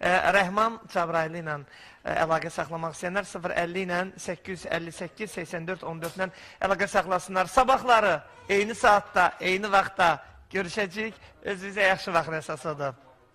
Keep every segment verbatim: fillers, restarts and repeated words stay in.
Rəhman Cəbraylı ilə əlaqə saxlamaq istəyənlər sıfır əlli ilə səkkiz yüz əlli səkkiz səksən dörd on dörd ilə əlaqə saxlasınlar. Sabahları eyni saatda, eyni vaxtda görüşəcəyik. Özünüzə yaxşı vaxt əsasıdır.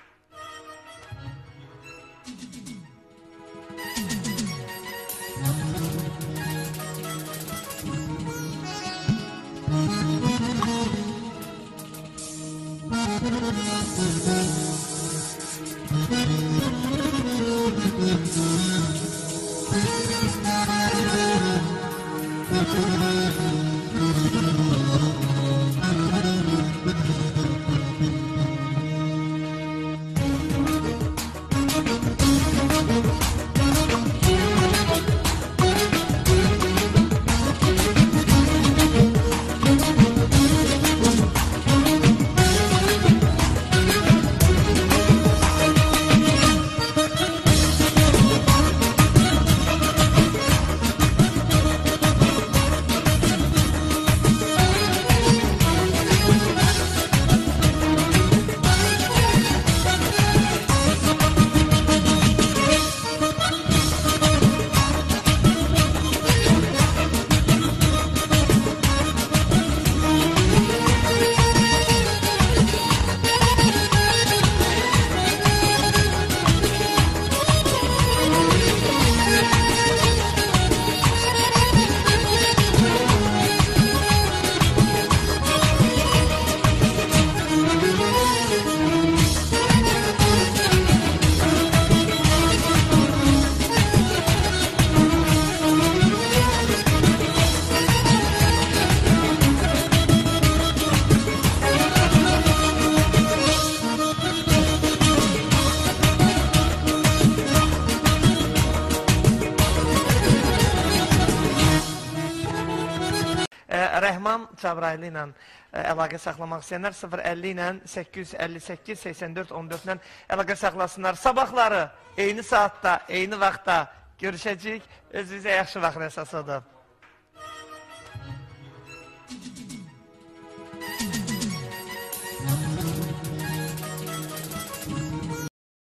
Rəhman Cəbraylı ilə əlaqə saxlamaq istəyənlər sıfır əlli ilə səkkiz yüz əlli səkkiz səksən dörd on dörd ilə əlaqə saxlasınlar. Sabahları eyni saatda, eyni vaxtda görüşəcəyik. Özünüzə yaxşı vaxt əsasıdır.